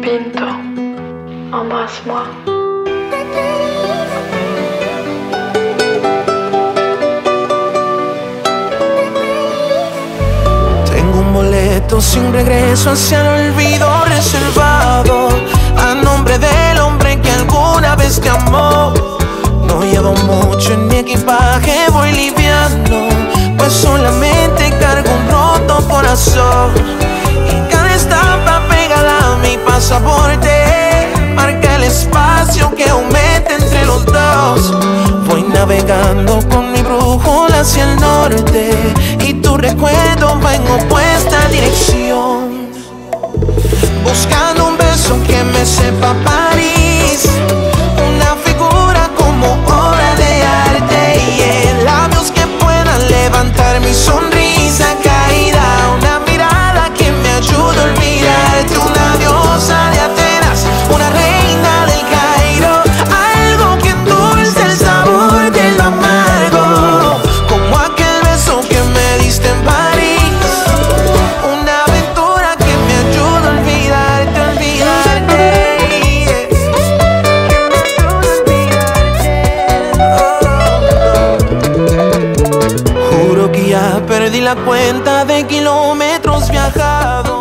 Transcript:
Pinto, embrasse-moi. Tengo un boleto sin regreso hacia el olvido reservado a nombre del hombre que alguna vez te amó. No llevo mucho en mi equipaje, voy liviano, pues solamente cargo un roto corazón. Y cada estampa pegada a mi pasaporte marca el espacio que aumenta entre los dos. Voy navegando con mi brújula hacia el norte y tu recuerdo va en opuesta dirección. Buscando un beso que me sepa París, una figura como obra de arte y labios que puedan levantar mi sonrisa caída, una mirada que me ayude a olvidarte, una diosa de Atenas, una reina del Cairo, algo que endulce el sabor del amargo, como aquel beso que me diste en París, una aventura que me ayuda a olvidarte, Juro que ya perdí la cuenta de kilómetros viajados.